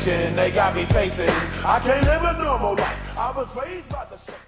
situation they got me facing. I can't live a normal life. I was raised by the street.